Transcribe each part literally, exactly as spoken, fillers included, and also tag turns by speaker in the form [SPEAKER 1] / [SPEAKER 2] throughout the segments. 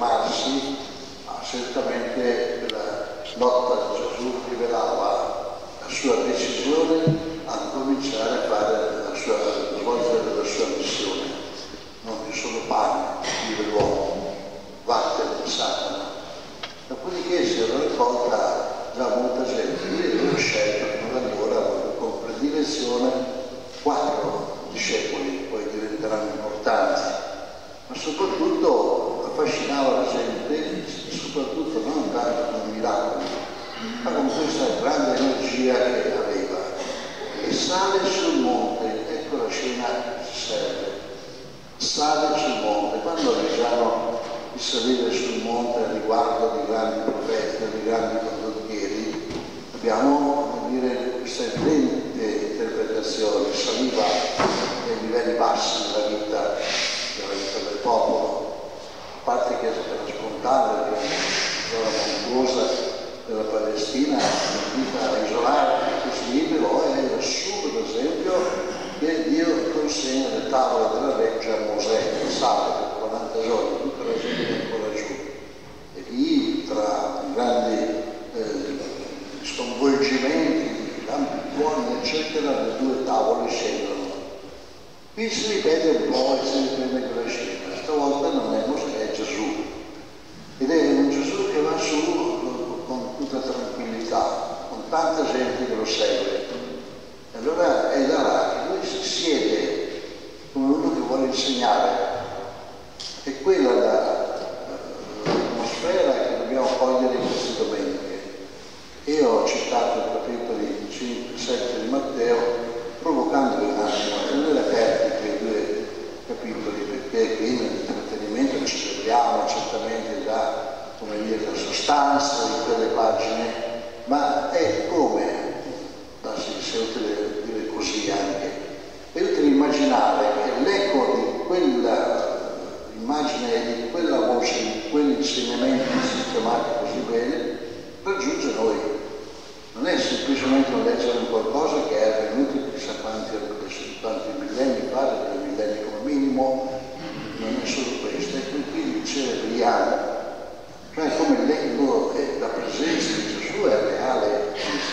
[SPEAKER 1] fermarsi, ma certamente la lotta di Gesù rivelava la sua decisione a cominciare a fare la sua, a svolgere la sua missione. Non più solo pane, vive l'uomo, vattene Satana. Dopodiché si era raccolta già molta gente. Io avevo scelto da allora con predilezione quattro discepoli, poi diventeranno importanti, ma soprattutto affascinava la gente, soprattutto non tanto con i miracoli, ma con questa grande energia che aveva. E sale sul monte, ecco la scena che ci serve. Sale sul monte, quando leggiamo di salire sul monte a riguardo di grandi profeti, di grandi condottieri, abbiamo, come dire, questa evidente interpretazione, saliva ai livelli bassi della vita, della vita del popolo, a parte che era spontanea, perché la zona montuosa della Palestina, vita isolata, così, però è assurdo, per esempio, che Dio consegna le tavole della legge a Mosè, pensate, per quaranta giorni, tutta la gente è ancora giù. E lì, tra grandi eh, sconvolgimenti, lampioni, eccetera, le due tavole scendono. Qui si ripete un po' e si ripete quella scena. Stavolta non è Mosè, è Gesù. Ed è un Gesù che va su con tutta tranquillità, con tanta gente che lo segue. E allora è da là che lui si siede come uno che vuole insegnare. E quella è l'atmosfera che dobbiamo cogliere in queste domeniche. Io ho citato i capitoli cinque sette di Matteo, provocandovi un attimo a tenere aperti quei due capitoli, perché qui nell'intrattenimento ci troviamo certamente da, come dire, la sostanza di quelle pagine, ma è come, se è utile dire così anche, è utile immaginare che l'eco di quella immagine, di quella voce, di quell'insegnamento sistematico così bene, raggiunge noi. Non è semplicemente un leggere un qualcosa che è avvenuto chissà quanti, quanti millenni fa, due millenni come minimo, non è solo questo, è qui il celebriamo, cioè come l'eco e la presenza di Gesù è reale,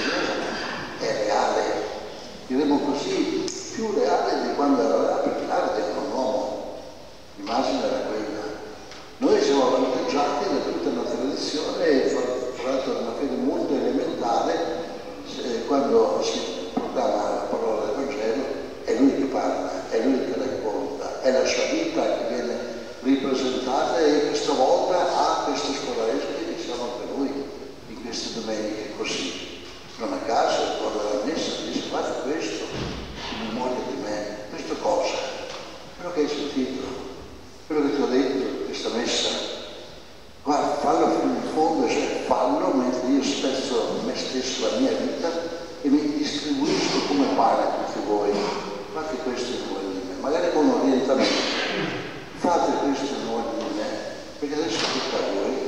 [SPEAKER 1] è reale, diremo così, più reale di quando era là, perché l'arte era un uomo, l'immagine era quella. Noi siamo avvantaggiati da tutta una tradizione, e fra l'altro da una fede molto elementare, se, quando si proclama la parola del Vangelo, è lui che parla, è lui che racconta, è la sua vita che viene ripresentata, e questa volta ha questo scolaresco che siamo per noi in queste domeniche così. Non a caso, ricordo la messa, dice: fate questo in memoria di me. Questo cosa? Quello che hai sentito, quello che ti ho detto, questa messa. Guarda, fallo fino in fondo, cioè fallo mentre io spezzo me stesso, la mia vita, e mi distribuisco come pane a tutti voi. Fate questo in memoria di me, magari con un orientamento. Fate questo in memoria di me, perché adesso tocca a voi.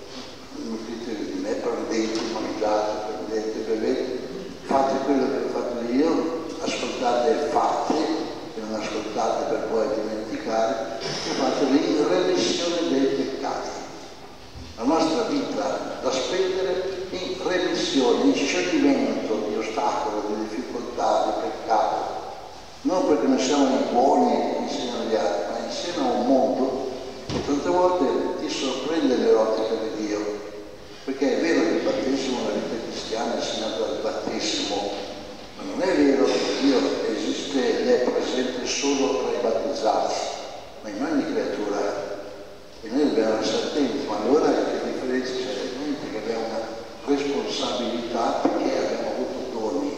[SPEAKER 1] Mettete di me, prendete, mangiate, prendete, bevete, fate quello che ho fatto io, ascoltate e fate, e non ascoltate per poi dimenticare, e fate la remissione dei peccati. La nostra vita da spendere in remissione, in scioglimento di ostacoli, di difficoltà, di peccato, non perché noi siamo i buoni insieme agli altri, ma insieme a un mondo che tante volte ti sorprende l'erotica di Dio. Perché è vero che il battesimo, la vita cristiana è segnata dal battesimo, ma non è vero che Dio esiste ed è presente solo tra i battezzati, ma in ogni creatura. E noi dobbiamo essere attenti, ma allora che differenza c'è? Che abbiamo una responsabilità perché abbiamo avuto doni.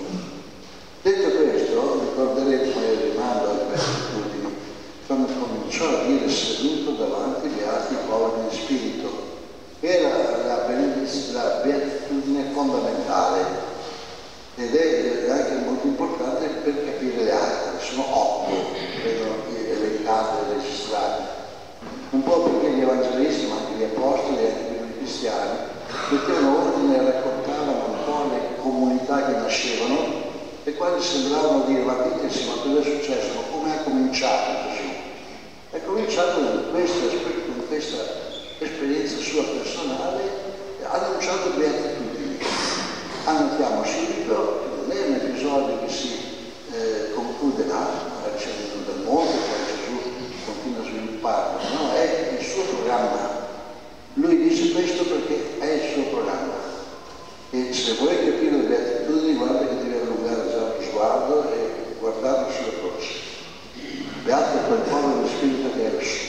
[SPEAKER 1] Detto questo, ricorderete, ma io rimando alle beatitudini, quando cominciò a dire seduto davanti agli altri poveri di spirito, che era la, la beatitudine fondamentale ed è anche molto importante per capire le altre. Sono otto, vedono qui elencate e registrate, un po' perché gli evangelisti, ma anche gli apostoli e anche i cristiani mettevano ordine e raccontavano un po' le comunità che nascevano, e quasi sembravano dire: ma diteci, ma cosa è successo, ma come ha cominciato Gesù? È cominciato con questa, con questa esperienza esperienza sua personale, ha annunciato beatitudini. Annotiamo subito che non è un episodio che si eh, conclude là, magari c'è venuto dal mondo, poi Gesù continua a svilupparlo, no? È il suo programma. Lui dice questo perché è il suo programma. E se vuoi capire le beatitudini, guarda che devi allungare già lo sguardo e guardarlo sulla croce. Beato quel povero spirito che è lassù.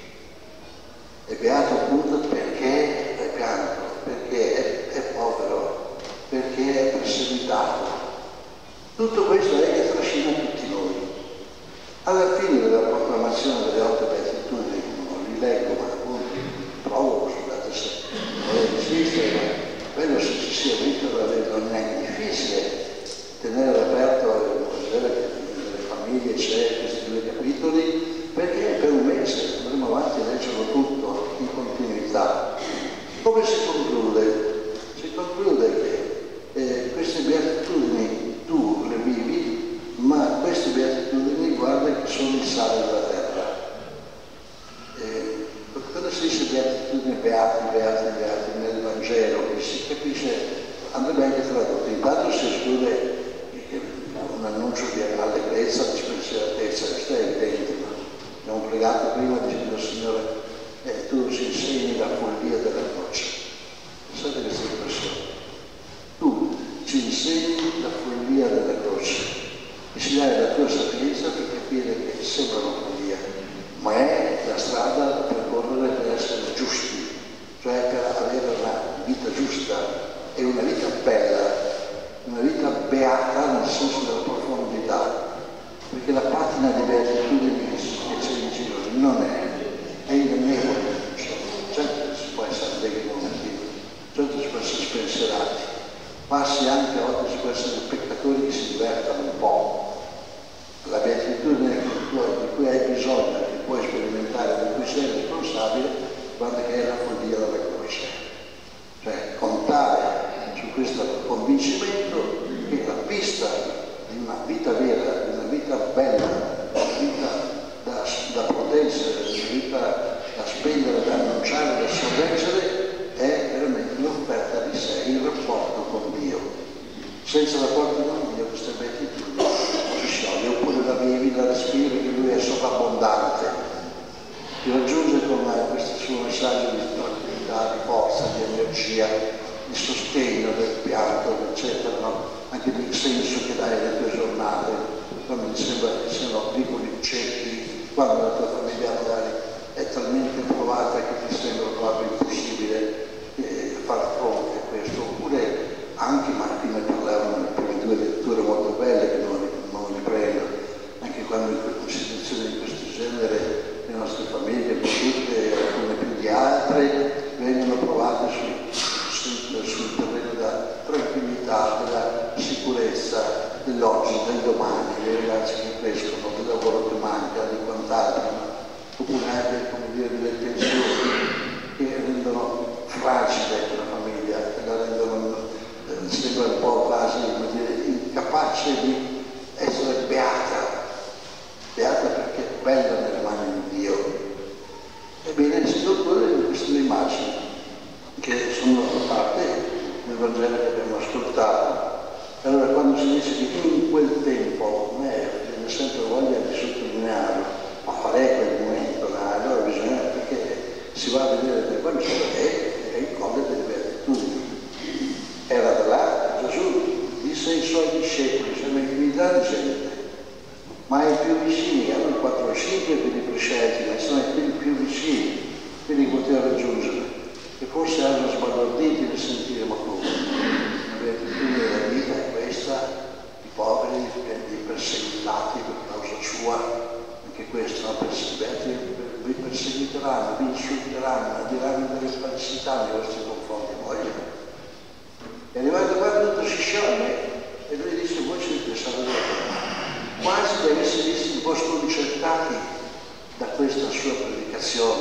[SPEAKER 1] È beato appunto perché è pianto, perché è, è povero, perché è perseguitato. Tutto questo è che trascina tutti noi. Alla fine della proclamazione delle otto beatitudini, non li leggo, ma appunto provo, scusate se volete resistere, ma quello se ci sia vita non è difficile tenere aperto e vedere che nelle famiglie c'è questi due capitoli, perché per un mese andremo avanti a leggerlo tutto in continuità. Come si conclude? Si conclude che eh, queste beatitudini tu le vivi, ma queste beatitudini guarda che sono il sale della terra. Eh, quando si dice beatitudini, beati, beati, beati nel Vangelo, che si capisce, andrebbe anche tradotto. Intanto si esclude un annuncio di allegrezza, di spensieratezza, questo è evidente, ma abbiamo pregato prima dicendo Signore, eh, tu ci insegni la follia della croce. Pensate questa espressione. Tu ci insegni la follia della croce e ci dai la tua sapienza per capire che sembra una follia, ma è la strada da percorrere per essere giusti, cioè per avere una vita giusta e una vita bella, una vita beata nel senso della profondità, perché la patina di beatitudini che c'è in giro non è, è ingannevole. Certo si può essere allegri momenti, certo si può essere spensierati, passi anche a volte si può essere peccatori che si divertano un po'. La beatitudine di cui hai bisogno, che puoi sperimentare, di cui sei responsabile, guarda che è la follia della croce. Cioè contare su questo convincimento che la pista di una vita vera, di una vita bella, di una vita da, da proteggere, di una vita da spendere, da annunciare, da sorreggere, è veramente l'offerta di sé, il rapporto con Dio. Senza rapporto con Dio queste beatitudini si scioglie, oppure la vivi, la respiri, che Lui è sovrabbondante, ti raggiunge con questo suo messaggio di tranquillità, di forza, di energia, di sostegno del pianto, eccetera, no? Anche del senso che dai alle tue giornate, quando ti sembra che siano piccoli ciechi, quando la tua famiglia magari è talmente provata che ti sembra proprio impossibile eh, far fronte a questo, oppure anche, ma qui ne parlavamo nelle prime due letture molto belle che non, non riprendo, anche quando in situazioni di questo genere le nostre famiglie, tutte, alcune più di altre, vengono provate sul, sul terreno della tranquillità, della sicurezza dell'oggi, del domani, dei ragazzi che crescono, del lavoro che manca, di quant'altro, oppure anche, come dire, delle tensioni che rendono fragile la famiglia, che la rendono, eh, sembra un po' quasi, come dire, incapace di essere beata, beata perché è bella nelle mani di Dio. Ebbene, si conclude con queste immagini che sono parte del Vangelo che abbiamo ascoltato. Allora, quando si dice che in quel tempo, a me viene sempre voglia di sottolinearlo, ma qual è quel momento? No? Allora bisogna, perché si va a vedere del Vangelo, è, è il colle delle beatitudini. Era da là, Gesù disse ai suoi discepoli, c'è un'infinità di gente, ma i più vicini, erano quattro o cinque quelli prescelti, ma sono quelli più vicini, quelli che poteva raggiungere, che forse erano sbalorditi nel sentire, ma come? La beatitudine della vita è questa, i poveri, i perseguitati per causa sua, anche questo, no? Perseguitati, vi perseguiteranno, vi insulteranno, diranno delle falsità nei vostri confronti, vogliono. E arrivato qua tutto si scioglie e lui dice, voi ci pensate bene. Quasi da essere visti un po' sconcertati da questa sua predicazione.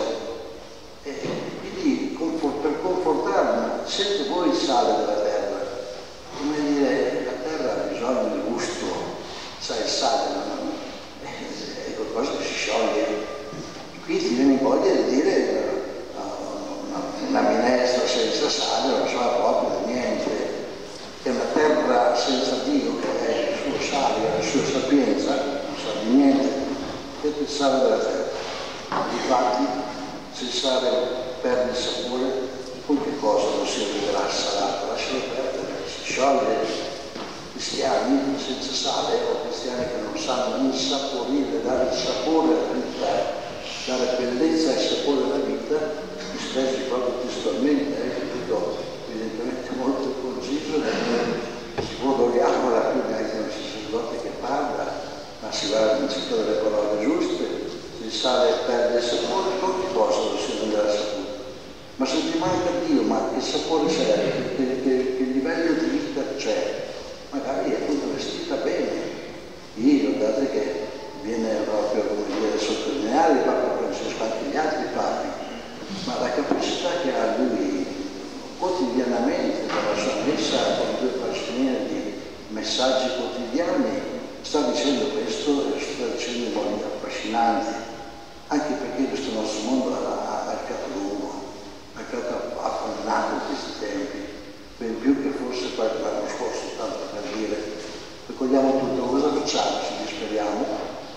[SPEAKER 1] E quindi per confortarmi, siete voi il sale della terra. Come dire, la terra ha bisogno di gusto, sai, il sale no? È qualcosa che si scioglie. Qui ti viene voglia di dire una, una, una sale della terra. Infatti, se il sale perde il sapore, con che cosa non si renderà salato? Lascialo perdere, si scioglie. Cristiani senza sale o cristiani che non sanno insaporire, dare il sapore alla vita, dare bellezza e sapore alla vita, mi espressi proprio testualmente, eh, capito? Evidentemente molto conciso, si può doriamo la più neanche un sacerdote che parla, ma si va in cerca delle parole giuste. Se il sale perde il sapore, con che cosa non si renderà saputo? Ma se ti manca Dio, ma che sapore c'è? Che, che, che livello di vita c'è? Magari è appunto vestita bene. Io, guardate che viene proprio, come dire, a sottolineare il Papa Francesco, anche gli altri papi, ma la capacità che ha lui quotidianamente dalla sua messa con due pagine di messaggi quotidiani, sta dicendo questo e lo sta dicendo in modi affascinanti, anche perché questo nostro mondo ha, ha il capo lungo, ha il capo affannato in questi tempi, ben più che forse qualche anno scorso, tanto per dire, raccogliamo tutto, cosa facciamo? Ci disperiamo?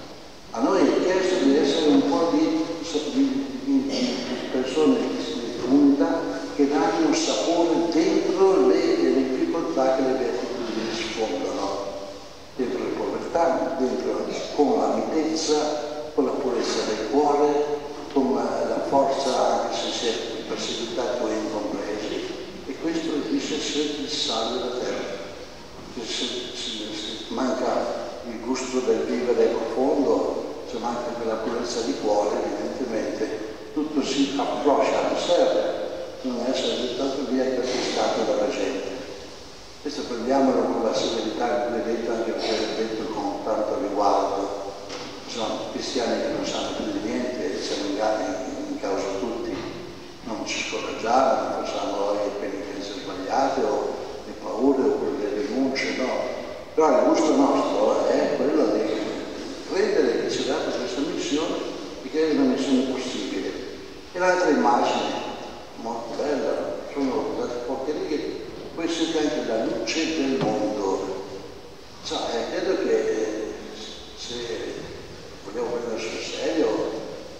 [SPEAKER 1] A noi è chiesto di essere un po' di, di, di, di persone di comunità che danno un sapore dentro le, le difficoltà che le beatitudini sfondano, dentro le povertà, dentro con la mitezza, con la purezza del cuore, con la, la forza, anche se si è perseguitati o incompresi. E questo dice essere il sale della terra. Se, se, se, se manca il gusto del vivere profondo, se manca quella purezza di cuore, evidentemente tutto si approccia, non serve, non essere gettato via e calpestato dalla gente. Questo prendiamolo con la severità che vedete, anche perché l'ho detto con tanto riguardo. Sono cristiani che non sanno più di niente, siamo in, in, in causa tutti. Non ci scoraggiamo, non facciamo le penitenze sbagliate o le paure o le rinunce, no. Però il gusto nostro è quello di credere che ci è data questa missione e che è una missione possibile. E l'altra immagine, molto bella, sono date poche righe, poi siete anche la luce del mondo. Cioè, credo che se vogliamo prendere sul serio,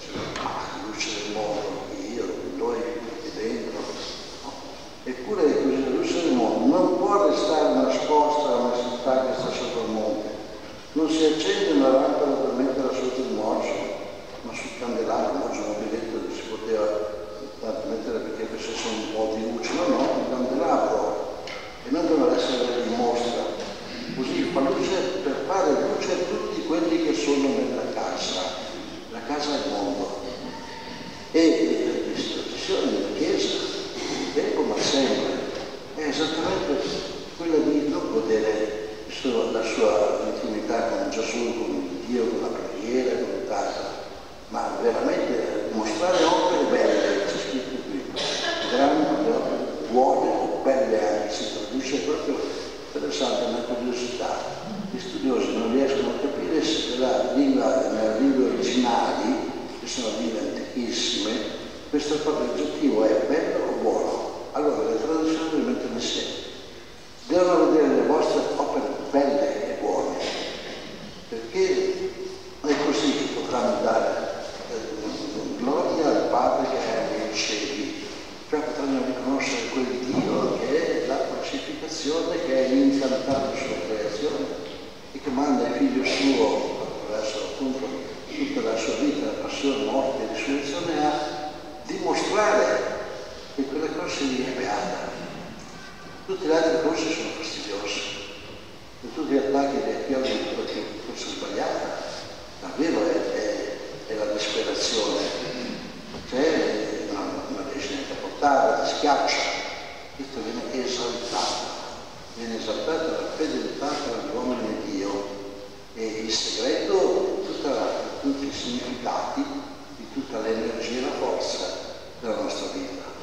[SPEAKER 1] la luce del mondo, io, noi qui dentro, no? Eppure è così, la luce del mondo non può restare nascosta a una città che sta sotto il monte. Non si accende una lampada per metterla sotto il morso, ma sul candelabro, oggi non vi detto che si poteva tanto mettere perché facesse un po' di luce, no, no, un candelabro, e non deve essere in mostra. Così fa luce per fare luce a tutti quelli che sono nella casa, la casa è il mondo. E l'istituzione della Chiesa, tempo ma sempre, è esattamente quella di non godere la sua intimità con Gesù, con Dio, con la preghiera, con tanto, ma veramente mostrare opere belle, c'è scritto qui, grandi opere buone, belle anche, si traduce proprio interessante una curiosità. Gli studiosi non riescono a capire se nella lingua, nelle lingue originali, che sono lingue antichissime, questo proprio aggettivo è bello o buono. Allora le traduzioni le mettono insieme. Devono vedere le vostre opere belle e buone, perché è così che potranno dare eh, gloria al Padre che è nei cieli, cioè potranno riconoscere quel Dio che è la pacificazione, che è incantato sulla creazione e che manda il figlio suo attraverso appunto tutta la sua vita, la passione, morte e risurrezione a dimostrare che quella cosa lì è beata. Tutte le altre cose sono fastidiose e tutti gli attacchi dei chiodi perché fosse sbagliata, davvero è, è, è la disperazione. C'è una, una riesce neanche a portare, ti schiaccia, questo viene esaltato, viene esaltata la fedeltà tra gli uomini e Dio e il segreto, tutta, tutti i significati di tutta l'energia e la forza della nostra vita.